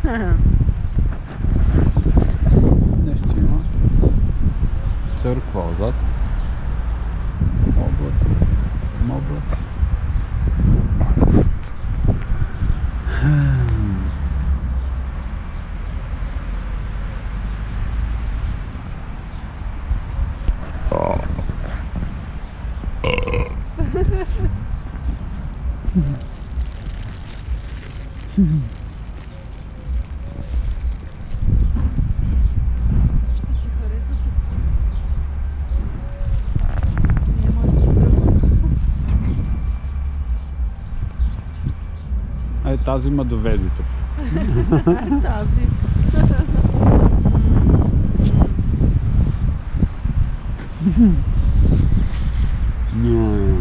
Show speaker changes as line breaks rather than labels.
Нещо има. Църква отзад. Облаци. Облаци. Тази ма доведи тук.
Тази.
Не.